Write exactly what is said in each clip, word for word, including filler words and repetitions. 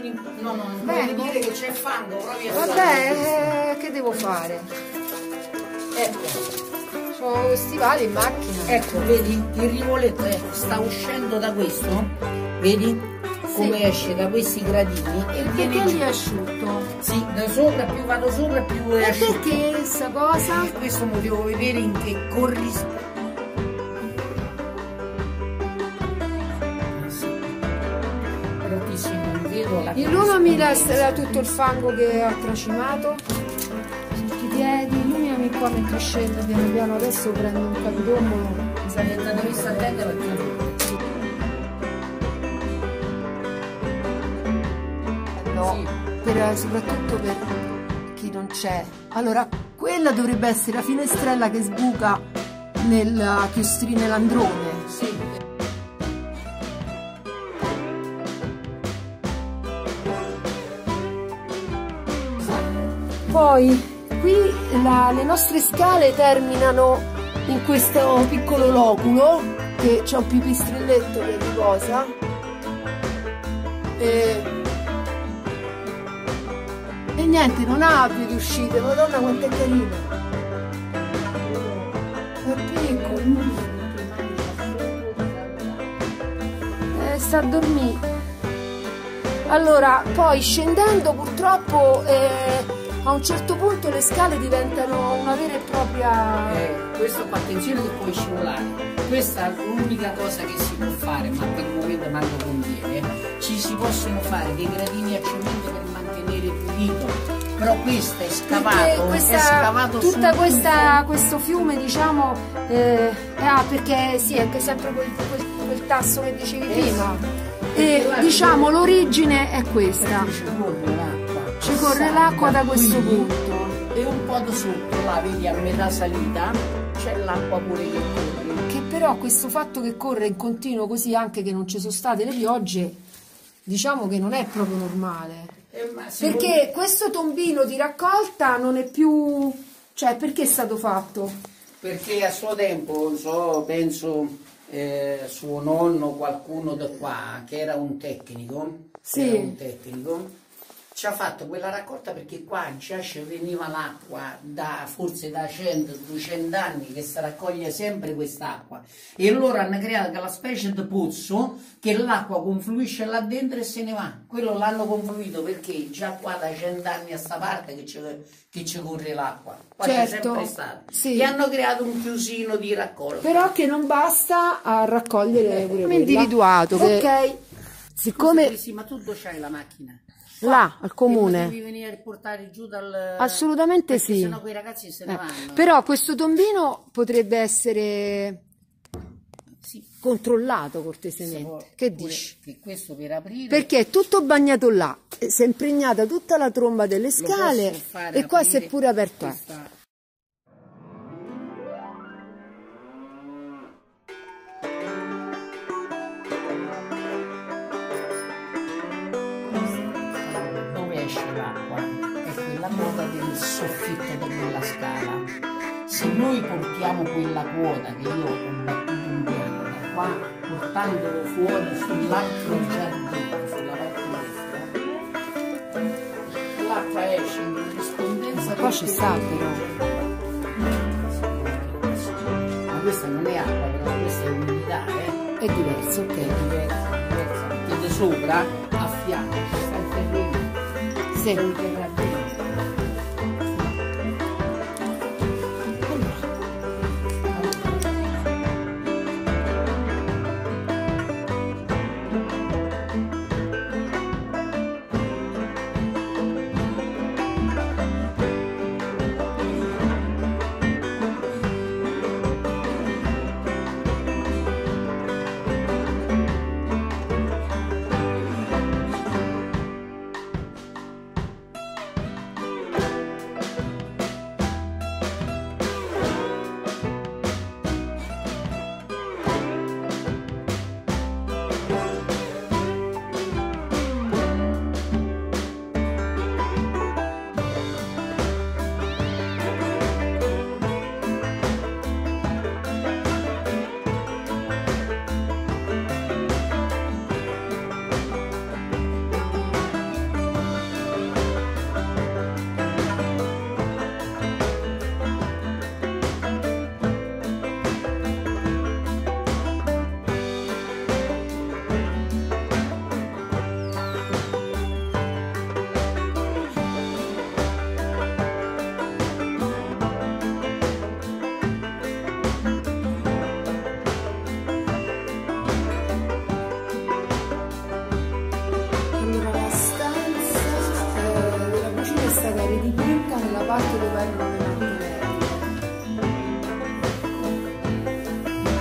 vieni, no, no, non devi dire che c'è fango, provi a vabbè, eh, che devo fare? Ecco. Ho stivali in macchina. Ecco, vedi? Il rivoletto ecco, sta uscendo da questo, vedi? Come sì. Esce da questi gradini e viene giù. È asciutto. Sì, da sopra più vado sopra più è e asciutto. Perché questa cosa? E questo mo devo vedere in che corrisponde. In uno mi resta tutto il fango che ha tracimato sotto i piedi, lui mi qua mentre scende piano piano, adesso prendo un capitomolo. Mi sa che da dove sta attenta no, sì. per, soprattutto per chi non c'è. Allora, quella dovrebbe essere la finestrella che sbuca nella chiostrina nell'androne. Sì. Poi qui la, le nostre scale terminano in questo piccolo loculo che c'è un pipistrelletto che riposa e, e niente, non ha più di uscite. Madonna quanto è carino, è piccolo, eh, sta a dormire. Allora poi scendendo purtroppo eh, a un certo punto le scale diventano una vera e propria... Eh, questo qua, attenzione che puoi scivolare. Questa è l'unica cosa che si può fare, ma per il momento manco conviene. Ci si possono fare dei gradini a cemento per mantenere pulito, però questo è scavato, questa, è scavato tutta questa, questo fiume, diciamo, eh, ah, perché sì, è anche sempre quel, quel, quel tasso che dicevi eh, prima. Sì. E diciamo l'origine è questa. Ci corre l'acqua da questo punto e un po' da sotto, là vedi a metà salita c'è l'acqua pure che corre, che però questo fatto che corre in continuo così, anche che non ci sono state le piogge, diciamo che non è proprio normale, eh, perché può... questo tombino di raccolta non è più, cioè perché è stato fatto? Perché a suo tempo, non so, penso eh, suo nonno, qualcuno da qua che era un tecnico, sì. era un tecnico ci ha fatto quella raccolta perché qua già ci veniva l'acqua da forse da cento duecento anni che si raccoglie sempre quest'acqua e loro hanno creato quella specie di pozzo che l'acqua confluisce là dentro e se ne va. Quello l'hanno confluito perché già qua da cento anni a sta parte che ci, che ci corre l'acqua, qua certo, c'è sempre stato, sì. E hanno creato un chiusino di raccolta, però che non basta a raccogliere eh, pure individuato che... ok, siccome scusa, ma tu dove c'hai la macchina? Là, al comune. Devi venire a portare giù dal... Assolutamente sì. Sennò quei ragazzi se ne eh. vanno. Però questo tombino potrebbe essere sì. controllato cortesemente. Sì, che dici? Che questo per aprire... Perché è tutto bagnato là, si è impregnata tutta la tromba delle scale e qua si è pure aperto. Questa... del soffitto di quella scala. Se noi portiamo quella quota che io ho battuto un piano da qua, portandolo fuori sull'altro giardino, sulla parte destra, l'acqua esce in corrispondenza. Qua ci sta però. Ma questa non è acqua, però questa è umidità, eh? È diverso, ok. È diverso, è diverso. Perché di sopra, a fianco, ci sta il terreno. Sì. C'è un terreno.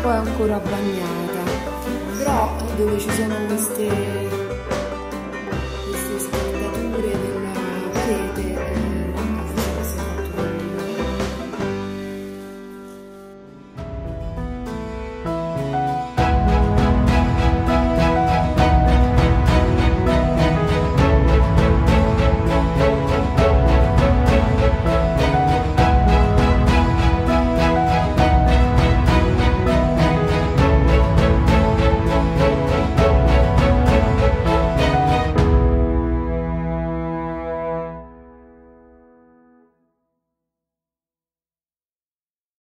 poi ancora bagnata, però dove ci sono queste